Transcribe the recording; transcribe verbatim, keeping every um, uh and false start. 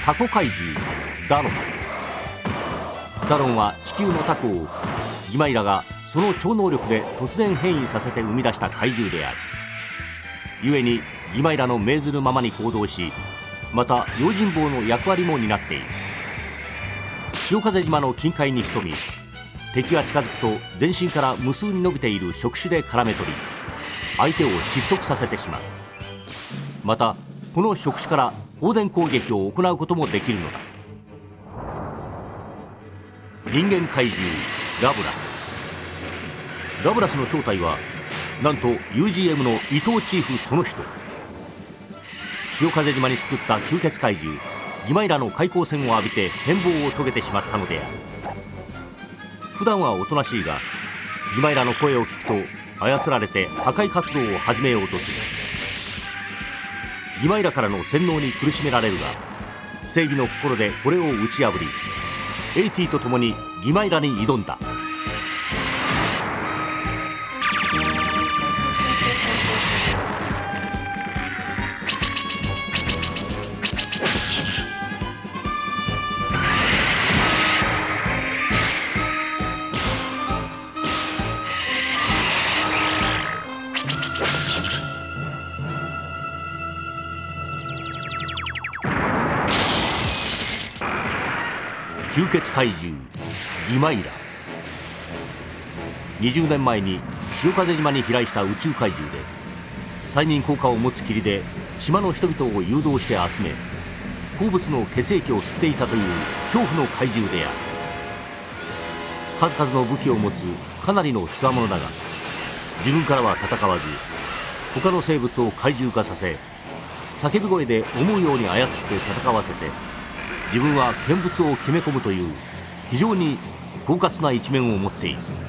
タコ怪獣ダロン。ダロンは地球のタコをギマイラがその超能力で突然変異させて生み出した怪獣である。故にギマイラの命ずるままに行動し、また用心棒の役割も担っている。潮風島の近海に潜み、敵が近づくと全身から無数に伸びている触手で絡め取り、相手を窒息させてしまう。またこの触手から放電攻撃を行うこともできるのだ。人間怪獣ラブラス。ラブラスの正体はなんと ユージーエム の伊藤チーフその人。潮風島に救った吸血怪獣ギマイラの開口戦を浴びて変貌を遂げてしまったのである。普段はおとなしいが、ギマイラの声を聞くと操られて破壊活動を始めようとする。ギマイラからの洗脳に苦しめられるが、正義の心でこれを打ち破り、エイティと共にギマイラに挑んだ。吸血怪獣ギマイラ。にじゅうねんまえに潮風島に飛来した宇宙怪獣で、催眠効果を持つ霧で島の人々を誘導して集め、好物の血液を吸っていたという恐怖の怪獣である。数々の武器を持つかなりの強者だが、自分からは戦わず他の生物を怪獣化させ、叫び声で思うように操って戦わせて、自分は見物を決め込むという非常に狡猾な一面を持っている。